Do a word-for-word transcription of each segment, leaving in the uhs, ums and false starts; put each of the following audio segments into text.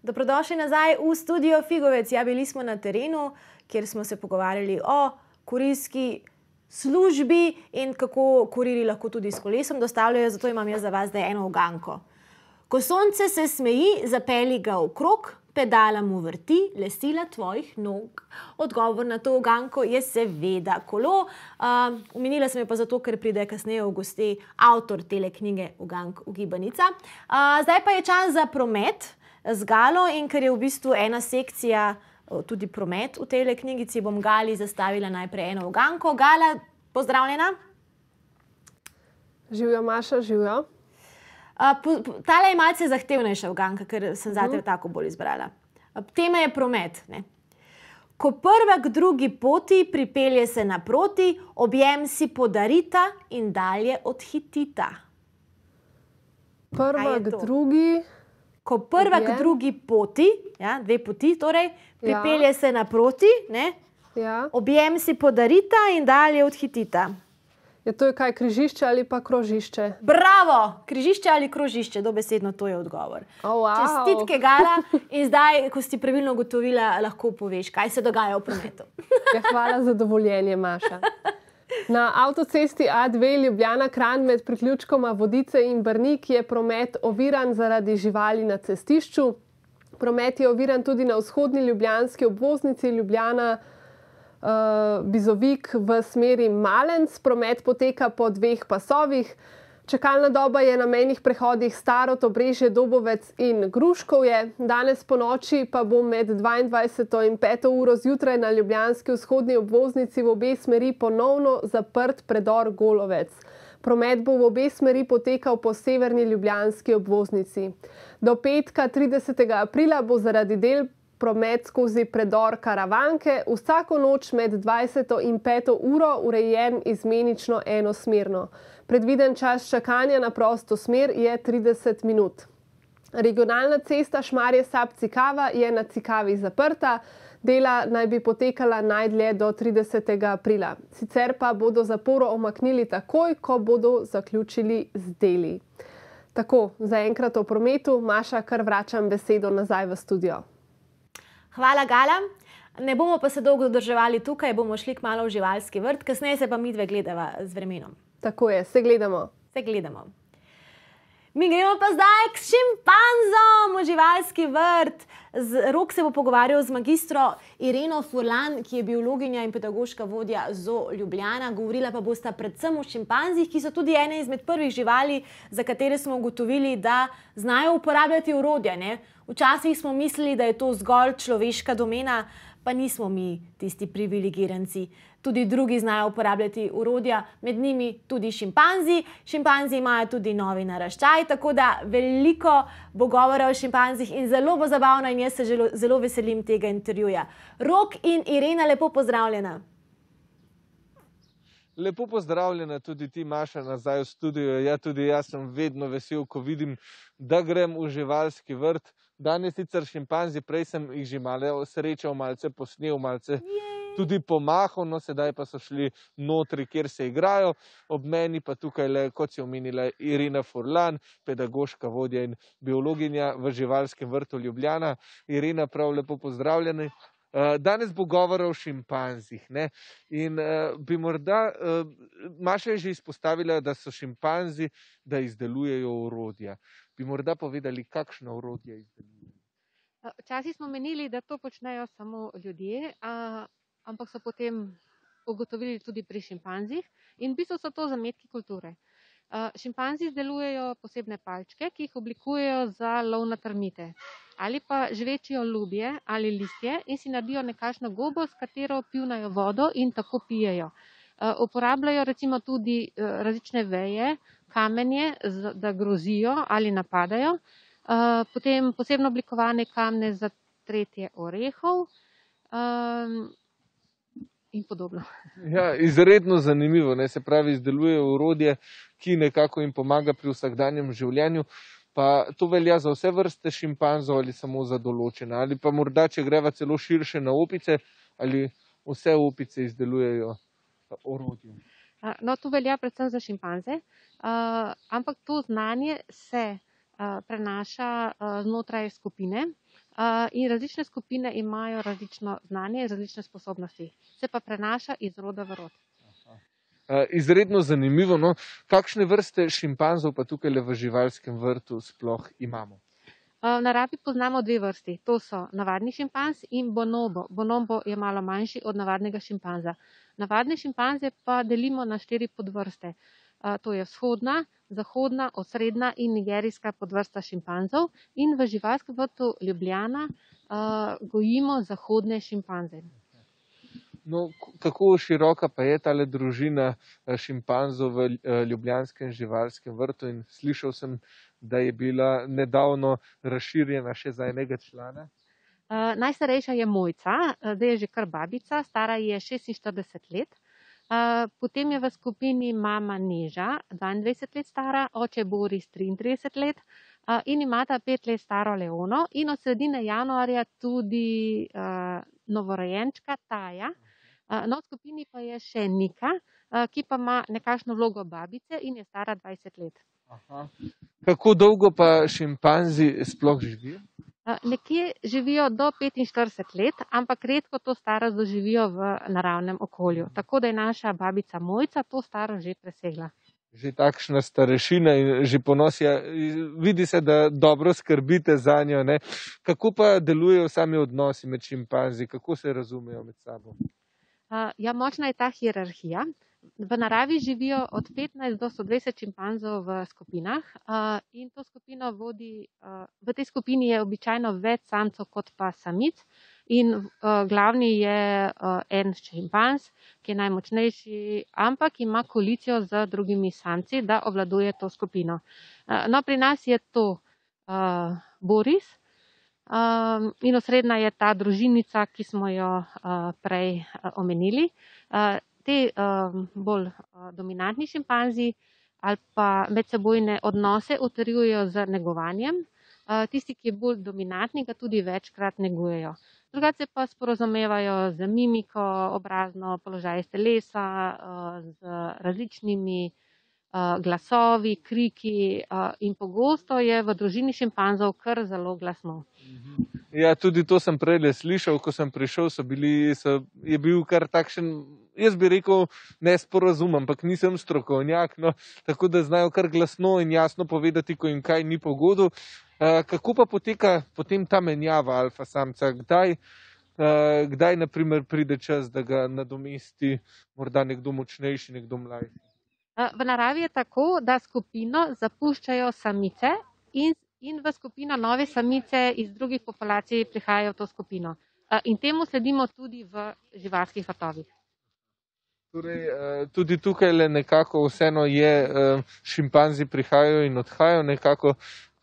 Dobrodošli nazaj v studio Figovec. Ja, bili smo na terenu, kjer smo se pogovarjali o kurirski službi in kako kuriri lahko tudi s kolesom dostavljajo, zato imam jaz za vas zdaj eno uganko. Ko sonce se smeji, zapelji ga okrog, pedala mu vrti, lesila tvojih nog. Odgovor na to uganko je seveda kolo. Uh, omenila sem jo pa zato, ker pride kasneje v goste avtor tele knjige Ugank ugibanica. Uh, zdaj pa je čas za promet z Galo in ker je v bistvu ena sekcija tudi promet v tej knjigici, bom Gali zastavila najprej eno uganko. Gala, pozdravljena. Živjo, Maša, živjo. Uh, tale je malce zahtevnejša uganka, ker sem zate tako bolj izbrala. Tema je promet. Ne? Ko prva k drugi poti pripelje se naproti, objem si podarita in dalje odhitita. Prva k drugi... Ko prva k drugi poti, ja, dve poti torej, pripelje se naproti, ne, ja. Objem si podarita in dalje odhitita. Je to je kaj, križišče ali pa krožišče? Bravo! Križišče ali krožišče, dobesedno to je odgovor. Oh, wow. Čestitke, Gala. In zdaj, ko si pravilno ugotovila, lahko poveš, kaj se dogaja v prometu. Ja, hvala za dovoljenje, Maša. Na avtocesti A dve Ljubljana-Kranj med priključkoma Vodice in Brnik je promet oviran zaradi živali na cestišču. Promet je oviran tudi na vzhodni ljubljanski obvoznici Ljubljana uh, Bizovik v smeri Malenc. Promet poteka po dveh pasovih. Čakalna doba je na mejnih prehodih Starod, Obrežje, Dobovec in Gruškovje. Danes po noči pa bo med dvaindvajseto in peto uro zjutraj na ljubljanski vzhodni obvoznici v obe smeri ponovno zaprt predor Golovec. Promet bo v obe smeri potekal po severni ljubljanski obvoznici. Do petka tridesetega aprila bo zaradi del promet skozi predor Karavanke vsako noč med dvajseto in peto uro urejen izmenično enosmerno. Predviden čas čakanja na prosto smer je trideset minut. Regionalna cesta Šmarje-Sap-Cikava je na Cikavi zaprta. Dela naj bi potekala najdlje do tridesetega aprila. Sicer pa bodo zaporo omaknili takoj, ko bodo zaključili z deli. Tako, zaenkrat o prometu. Maša, kar vračam besedo nazaj v studio. Hvala, Gala. Ne bomo pa se dolgo zadrževali tukaj, bomo šli kmalu v živalski vrt, kasneje se pa midve gledava z vremenom. Tako je, se gledamo. Se gledamo. Mi gremo pa zdaj k šimpanzom v živalski vrt. Rok se bo pogovarjal z magistro Ireno Furlan, ki je biologinja in pedagoška vodja Zoo Ljubljana. Govorila pa bosta predvsem o šimpanzih, ki so tudi ene izmed prvih živali, za katere smo ugotovili, da znajo uporabljati orodja. Ne? Včasih smo mislili, da je to zgolj človeška domena, pa nismo mi tisti privilegiranci. Tudi drugi znajo uporabljati orodja, med njimi tudi šimpanzi. Šimpanzi imajo tudi novi naraščaj, tako da veliko bo govora o šimpanzih in zelo bo zabavno in jaz se zelo, zelo veselim tega intervjuja. Rok in Irena, lepo pozdravljena. Lepo pozdravljena tudi ti, Maša, nazaj v studio. Ja, tudi jaz sem vedno vesel, ko vidim, da grem v živalski vrt. Danes sicer šimpanzi, prej sem jih že malo srečal, malce posnel, malce tudi pomahal, no sedaj pa so šli notri, kjer se igrajo. Ob meni pa tukaj, le, kot si omenila, Irena Furlan, pedagoška vodja in biologinja v živalskem vrtu Ljubljana. Irena, prav lepo pozdravljeni. Danes bo govora o šimpanzih. Ne? In uh, bi morda, uh, Maša je že izpostavila, da so šimpanzi, da izdelujejo orodja. Bi morda povedali, kakšno orodje izdelujejo? Včasih smo menili, da to počnejo samo ljudje, a, ampak so potem ugotovili tudi pri šimpanzih in v bistvu so to zametki kulture. A, šimpanzi izdelujejo posebne palčke, ki jih oblikujejo za lov na termite. Ali pa žvečijo lubje ali listje in si naredijo nekakšno gobo, s katero pivnajo vodo in tako pijejo. Uh, uporabljajo recimo tudi uh, različne veje, kamenje, da grozijo ali napadajo. Uh, potem posebno oblikovane kamne za tretje orehov um, in podobno. Ja, izredno zanimivo, ne? Se pravi, izdelujejo orodje, ki nekako jim pomaga pri vsakdanjem življenju. Pa to velja za vse vrste šimpanzov ali samo za določene? Ali pa morda, če greva celo širše na opice, ali vse opice izdelujejo orodje? No, to velja predvsem za šimpanze, ampak to znanje se prenaša znotraj skupine. in različne skupine imajo različno znanje, različne sposobnosti. Se pa prenaša iz roda v rod. Izredno zanimivo, no, kakšne vrste šimpanzov pa tukaj v živalskem vrtu sploh imamo? V naravi poznamo dve vrsti, to so navadni šimpanz in bonobo. Bonobo je malo manjši od navadnega šimpanza. Navadne šimpanze pa delimo na štiri podvrste. To je vzhodna, zahodna, osrednja in nigerijska podvrsta šimpanzov in v živalskem vrtu Ljubljana gojimo zahodne šimpanze. No, kako široka pa je tale družina šimpanzov v ljubljanskem živalskem vrtu in slišal sem, da je bila nedavno razširjena še za enega člana? Uh, najstarejša je Mojca, zdaj je že kar babica, stara je šestinštirideset let. Uh, potem je v skupini mama Neža, dvaindvajset let stara, oče Boris, triintrideset let uh, in imata pet let staro Leono in od sredine januarja tudi uh, novorojenčka Taja. Uh, no, v skupini pa je še Nika, uh, ki pa ima nekakšno vlogo babice in je stara dvajset let. Aha. Kako dolgo pa šimpanzi sploh živijo? Nekje živijo do petinštirideset let, ampak redko to starost doživijo v naravnem okolju. Tako da je naša babica Mojca to starost že presegla. Že takšna starešina in že ponos je. Vidi se, da dobro skrbite za njo. Ne? Kako pa delujejo sami odnosi med šimpanzi? Kako se razumejo med sabo? Ja, močna je ta hierarhija. V naravi živijo od petnajst do sto dvajset šimpanzov v skupinah in to skupino vodi, v tej skupini je običajno več samcev kot pa samic in glavni je en šimpanz, ki je najmočnejši, ampak ima koalicijo z drugimi samci, da obvladuje to skupino. No, pri nas je to Boris in osrednja je ta družinica, ki smo jo prej omenili. Te um, bolj uh, dominantni šimpanzi ali pa medsebojne odnose utrjujejo z negovanjem. Uh, tisti, ki je bolj dominantni, ga tudi večkrat negujejo. Drugače pa sporozumevajo z mimiko, obrazno, položaj telesa, uh, z različnimi uh, glasovi, kriki uh, in pogosto je v družini šimpanzov kar zelo glasno. Ja, tudi to sem prej slišal, ko sem prišel, so bili, so, je bil kar takšen, jaz bi rekel, nesporazum, ampak nisem strokovnjak, no, tako da znajo kar glasno in jasno povedati, ko jim kaj ni po godu. Uh, kako pa poteka potem ta menjava alfa samca? Kdaj, uh, kdaj naprimer pride čas, da ga nadomesti morda nekdo močnejši, nekdo mlajši? Uh, v naravi je tako, da skupino zapuščajo samice in in v skupino nove samice iz drugih populacij prihajajo v to skupino. In temu sledimo tudi v živalskih vrtovih. Torej, tudi tukaj le nekako vseeno je, šimpanzi prihajajo in odhajajo nekako.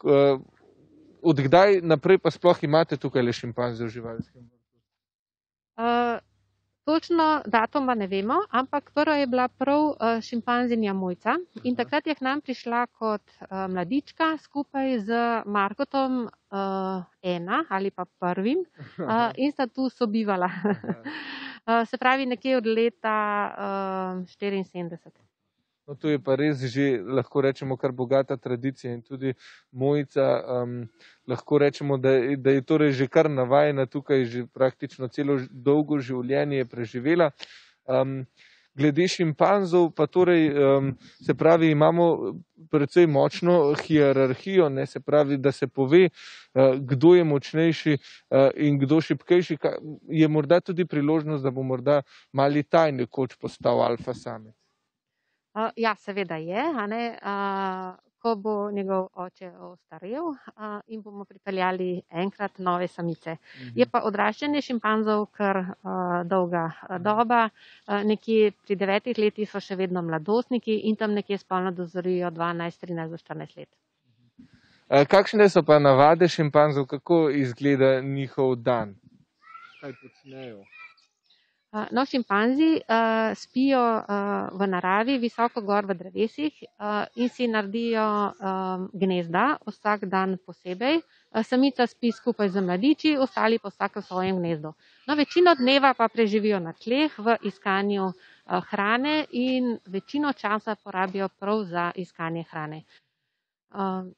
Odkdaj naprej pa sploh imate tukaj le šimpanzi v živalskem vrtu? Uh, točno datuma ne vemo, ampak prva je bila prav uh, šimpanzinja Mojca in takrat je k nam prišla kot uh, mladička skupaj z Margotom uh, ena ali pa prvim uh, in sta tu sobivala. uh, se pravi nekje od leta uh, štiriinsedemdeset. No, to je pa res že, lahko rečemo, kar bogata tradicija in tudi Mojca, um, lahko rečemo, da, da je torej že kar navajena tukaj, že praktično celo dolgo življenje je preživela. Um, glede šimpanzov pa torej, um, se pravi, imamo precej močno hierarhijo, ne, se pravi, da se pove, uh, kdo je močnejši uh, in kdo šibkejši. Je morda tudi priložnost, da bo morda mali taj nekoč postal alfa samec. Uh, ja, seveda je, a ne, uh, ko bo njegov oče ostarel uh, in bomo pripeljali enkrat nove samice. Mhm. Je pa odraščanje šimpanzov kar uh, dolga uh, doba, uh, nekje pri devetih letih so še vedno mladostniki in tam nekje spolno dozorijo dvanajst, trinajst do štirinajst let. Uh, kakšne so pa navade šimpanzov, kako izgleda njihov dan? Kaj počnejo? No, šimpanzi uh, spijo uh, v naravi, visoko gor v drevesih uh, in si naredijo um, gnezda vsak dan posebej. Uh, samica spi skupaj z mladiči, ostali pa vsak v svojem gnezdu. No, večino dneva pa preživijo na tleh v iskanju uh, hrane in večino časa porabijo prav za iskanje hrane. Uh,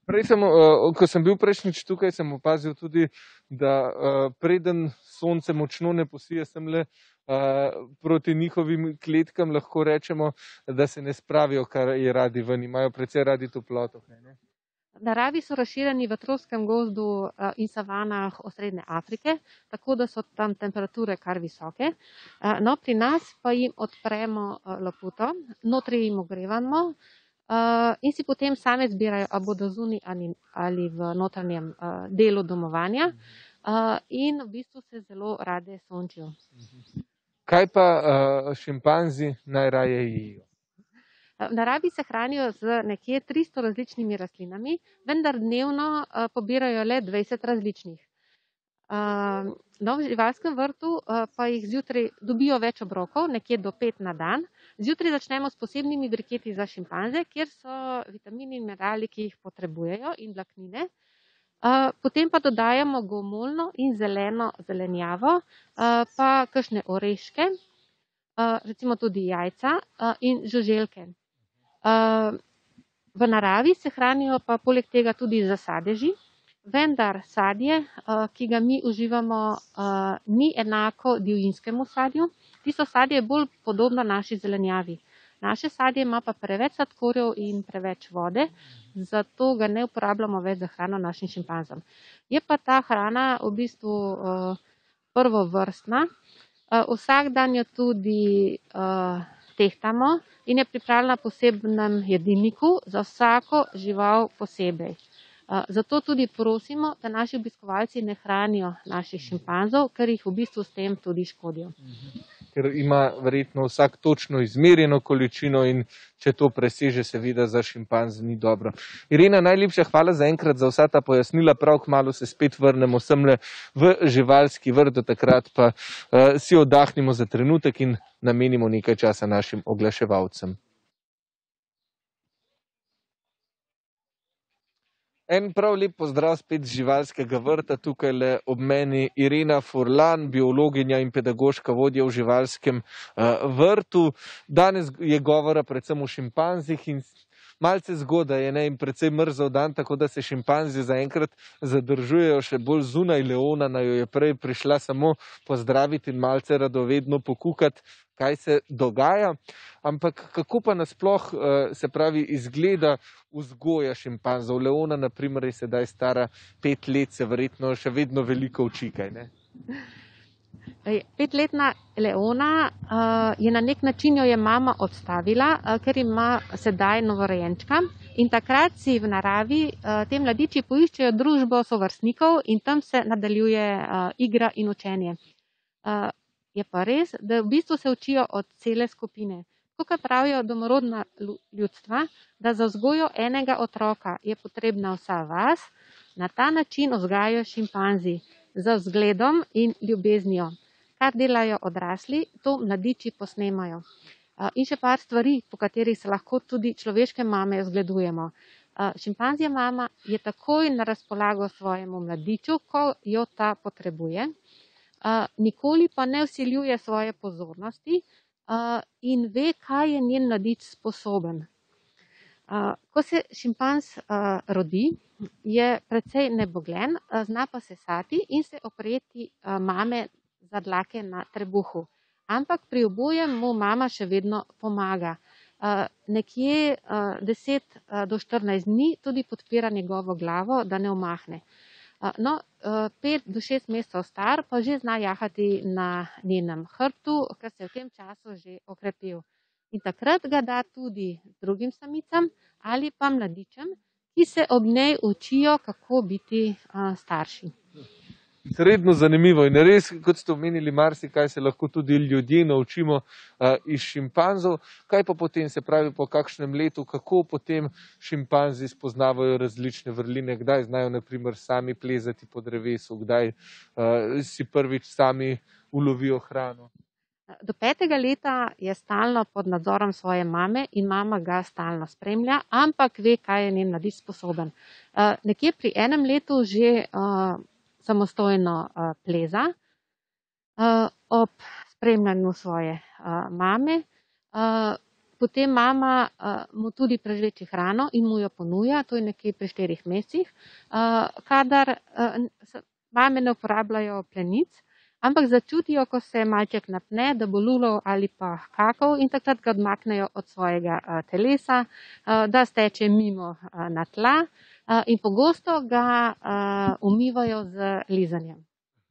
Prej sem, uh, ko sem bil prejšnjič tukaj, sem opazil tudi, da uh, preden sonce močno ne posije, sem le uh, proti njihovim kletkam lahko rečemo, da se ne spravijo, kar je radi ven, imajo precej radi toploto. Ne? V naravi so razširjeni v tropskem gozdu uh, in savanah osrednje Afrike, tako da so tam temperature kar visoke. Uh, no, pri nas pa jim odpremo uh, loputo, notri jim ogrevamo, Uh, in si potem same zbirajo, ali bodo zunaj ali, ali v notranjem uh, delu domovanja uh, in v bistvu se zelo rade sončijo. Kaj pa uh, šimpanzi najraje jejo? V naravi se hranijo z nekje tristo različnimi rastlinami, vendar dnevno uh, pobirajo le dvajset različnih. Uh, no, v živalskem vrtu uh, pa jih zjutraj dobijo več obrokov, nekje do pet na dan. Zjutraj začnemo s posebnimi briketi za šimpanze, kjer so vitamini in minerali, ki jih potrebujejo, in vlaknine. Uh, potem pa dodajamo gomolno in zeleno zelenjavo, uh, pa kakšne oreške, uh, recimo tudi jajca uh, in žuželke. Uh, v naravi se hranijo pa poleg tega tudi za sadeži. Vendar sadje, ki ga mi uživamo, ni enako divjinskemu sadju. Tisto sadje je bolj podobno naši zelenjavi. Naše sadje ima pa preveč sladkorjev in preveč vode, zato ga ne uporabljamo več za hrano našim šimpanzom. Je pa ta hrana v bistvu prvovrstna. Vsak dan jo tudi tehtamo in je pripravljena v posebnem jedilniku za vsako žival posebej. Zato tudi prosimo, da naši obiskovalci ne hranijo naših šimpanzov, ker jih v bistvu s tem tudi škodijo. Ker ima verjetno vsak točno izmerjeno količino in če to preseže, seveda za šimpanz ni dobro. Irena, najlepša hvala za enkrat za vsa ta pojasnila, prav kmalu se spet vrnemo semle v živalski vrt, do takrat pa uh, si oddahnimo za trenutek in namenimo nekaj časa našim oglaševalcem. En prav lep pozdrav spet z živalskega vrta, tukaj le ob meni Irena Furlan, biologinja in pedagoška vodja v živalskem uh, vrtu. Danes je govora predvsem o šimpanzih in malce zgodaj je, ne, in precej mrzel dan, tako da se šimpanzi zaenkrat zadržujejo še bolj zunaj Leona, na jo je prej prišla samo pozdraviti in malce radovedno pokukati, kaj se dogaja. Ampak kako pa nasploh se pravi izgleda vzgoja šimpanzov? Leona, na primer, je sedaj stara pet let, se verjetno še vedno veliko uči, kaj ne? Petletna Leona uh, je na nek način jo je mama odstavila, uh, ker ima sedaj novorojenčka. In takrat si v naravi uh, te mladiči poiščejo družbo sovrstnikov in tam se nadaljuje uh, igra in učenje. Uh, je pa res, da v bistvu se učijo od cele skupine. Tukaj pravijo domorodna ljudstva, da za vzgojo enega otroka je potrebna vsa vas, na ta način vzgajajo šimpanzi z vzgledom in ljubeznijo. Kar delajo odrasli, to mladiči posnemajo. In še par stvari, po katerih se lahko tudi človeške mame vzgledujemo. Šimpanzija mama je takoj na razpolago svojemu mladiču, ko jo ta potrebuje. Nikoli pa ne vsiljuje svoje pozornosti in ve, kaj je njen mladič sposoben. Ko se šimpanz rodi, je precej nebogljen, zna pa sesati in se oprijeti mame za dlake na trebuhu. Ampak pri obojem mu mama še vedno pomaga. Nekje deset do štirinajst dni tudi podpira njegovo glavo, da ne omahne. No, pet do šest mesecev star pa že zna jahati na njenem hrbtu, ker se je v tem času že okrepil. In takrat ga da tudi drugim samicam ali pa mladičem, ki se ob njej učijo, kako biti starši. Sredno zanimivo in res, kot ste omenili, marsikaj se lahko tudi ljudje naučimo uh, iz šimpanzov. Kaj pa potem, se pravi, po kakšnem letu, kako potem šimpanzi spoznavajo različne vrline, kdaj znajo na primer sami plezati po drevesu, kdaj uh, si prvič sami ulovijo hrano? Do petega leta je stalno pod nadzorom svoje mame in mama ga stalno spremlja, ampak ve, kaj je njen mladič sposoben. Uh, nekje pri enem letu že uh, samostojno uh, pleza uh, ob spremljanju svoje uh, mame. Uh, potem mama uh, mu tudi prežveči hrano in mu jo ponuja, to je nekje pri štirih mesecih, uh, kadar uh, mame ne uporabljajo plenic, ampak začutijo, ko se malček napne, da bo lulov ali pa kakov in takrat ga odmaknejo od svojega uh, telesa, uh, da steče mimo uh, na tla uh, in pogosto ga uh, umivajo z lizanjem.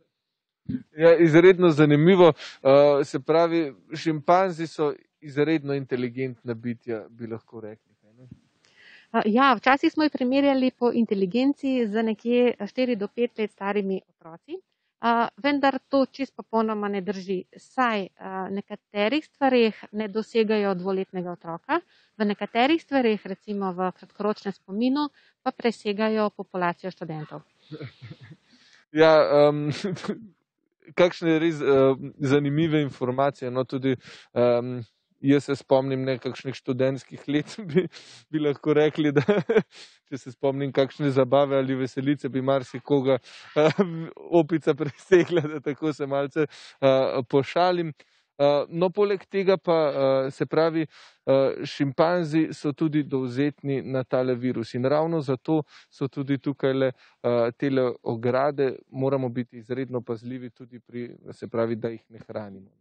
Ja, izredno zanimivo. Uh, se pravi, šimpanzi so izredno inteligentna bitja, bi lahko rekli. Ne? Uh, ja, včasih smo jih primerjali po inteligenci z nekje štiri do pet let starimi otroci. Uh, vendar to čist popolnoma ne drži. Saj uh, nekaterih stvareh ne dosegajo dvoletnega otroka, v nekaterih stvareh, recimo v kratkoročnem spominu, pa presegajo populacijo študentov. Ja, um, kakšne res uh, zanimive informacije. No, tudi um, jaz se spomnim nekakšnih študentskih let, bi, bi lahko rekli, da če se spomnim kakšne zabave ali veselice, bi marsikoga uh, opica presegla, da tako se malce uh, pošalim. Uh, no, poleg tega pa uh, se pravi, uh, šimpanzi so tudi dovzetni na tale virus in ravno zato so tudi tukaj le uh, tele ograde, moramo biti izredno pazljivi tudi pri, se pravi, da jih ne hranimo.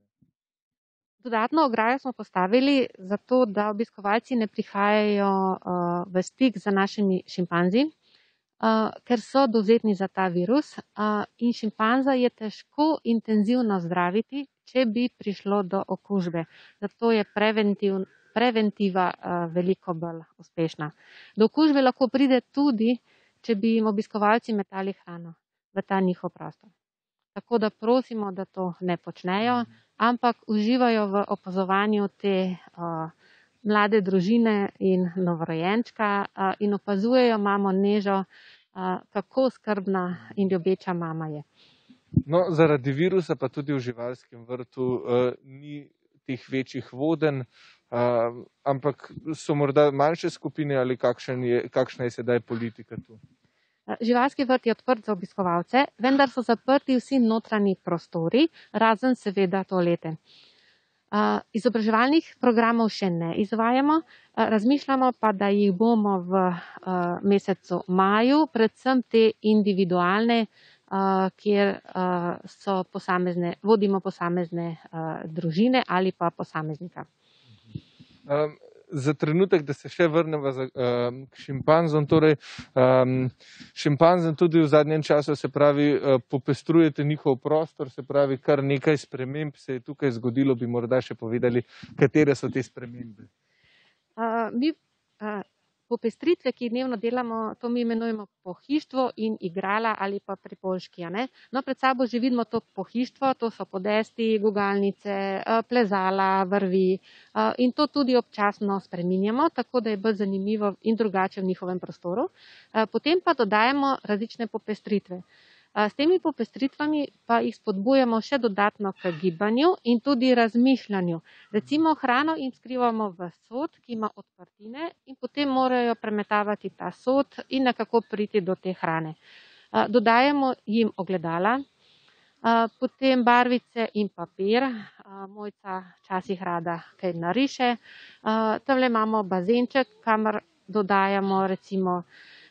Dodatno ograjo smo postavili zato, da obiskovalci ne prihajajo uh, v stik z našimi šimpanzi, uh, ker so dovzetni za ta virus uh, in šimpanza je težko intenzivno zdraviti, če bi prišlo do okužbe. Zato je preventiv, preventiva uh, veliko bolj uspešna. Do okužbe lahko pride tudi, če bi jim obiskovalci metali hrano v ta njihov prostor. Tako da prosimo, da to ne počnejo, ampak uživajo v opazovanju te uh, mlade družine in novorojenčka uh, in opazujejo mamo Nežo, uh, kako skrbna in ljubeča mama je. No, zaradi virusa pa tudi v živalskem vrtu uh, ni teh večjih vodenj, uh, ampak so morda manjše skupine ali kakšen je, kakšna je sedaj politika tu? Živalski vrt je odprt za obiskovalce, vendar so zaprti vsi notranji prostori, razen seveda toalete. Uh, izobraževalnih programov še ne izvajamo, uh, razmišljamo pa, da jih bomo v uh, mesecu maju, predvsem te individualne, uh, kjer uh, so posamezne, vodimo posamezne uh, družine ali pa posameznika. Um. Za trenutek, da se še vrnemo um, k šimpanzom, torej um, šimpanzom tudi v zadnjem času, se pravi, uh, popestrujete njihov prostor, se pravi, kar nekaj sprememb se je tukaj zgodilo, bi morda še povedali, katere so te spremembe. Uh, mi uh, popestritve, ki dnevno delamo, to mi imenujemo pohištvo in igrala ali pa pripoljški. No, pred sabo že vidimo to pohištvo, to so podesti, gugalnice, plezala, vrvi in to tudi občasno spreminjamo, tako da je bolj zanimivo in drugače v njihovem prostoru. Potem pa dodajamo različne popestritve. S temi popestritvami pa jih spodbujamo še dodatno k gibanju in tudi razmišljanju. Recimo hrano jim skrivamo v sod, ki ima odprtine in potem morajo premetavati ta sod in nekako priti do te hrane. Dodajamo jim ogledala, potem barvice in papir, Mojca včasih rada kaj nariše. Tamle imamo bazenček, kamor dodajamo recimo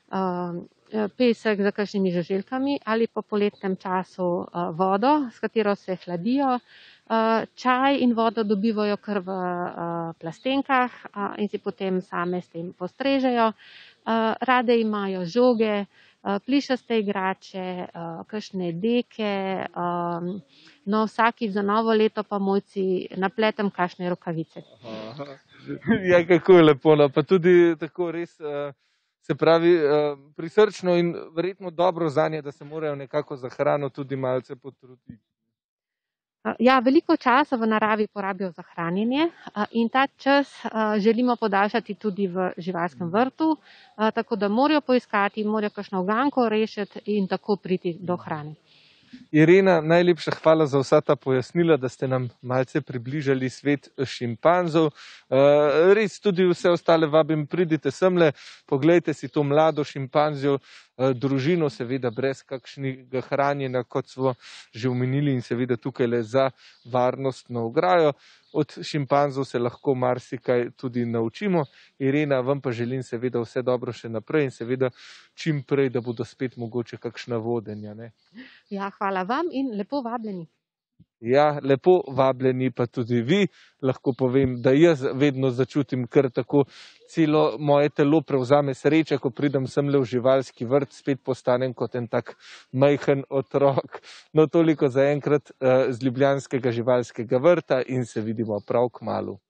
pesek za kakšnimi žuželkami ali po poletnem času uh, vodo, s katero se hladijo. Uh, čaj in vodo dobivajo kar v uh, plastenkah uh, in si potem same s tem postrežejo. Uh, rade imajo žoge, uh, plišaste igrače, uh, kakšne deke. Um, no, vsakič za novo leto pa Mojci napletem kakšne rokavice. Aha. Ja, kako je lepo, no. Pa tudi tako res... Uh... Se pravi, prisrčno in verjetno dobro zanje, da se morajo nekako za hrano tudi malce potruditi. Ja, veliko časa v naravi porabijo za hranjenje in ta čas želimo podaljšati tudi v živalskem vrtu, tako da morajo poiskati, morajo kakšno uganko rešiti in tako priti do hrane. Irena, najlepša hvala za vsa ta pojasnila, da ste nam malce približali svet šimpanzov. Res tudi vse ostale vabim, pridite semle, poglejte si to mlado šimpanzijo družino, seveda brez kakšnega hranjenja, kot smo že omenili in seveda tukaj le za varnostno ograjo. od šimpanzov se lahko marsikaj tudi naučimo. Irena, vam pa želim seveda vse dobro še naprej in seveda čim prej, da bodo spet mogoče kakšna vodenja. Ne? Ja, hvala vam in lepo vabljeni. Ja, lepo vabljeni pa tudi vi. Lahko povem, da jaz vedno začutim kar tako, celo moje telo prevzame sreča, ko pridem semle v živalski vrt, spet postanem kot en tak majhen otrok. No, toliko za enkrat uh, z Ljubljanskega živalskega vrta in se vidimo prav kmalu.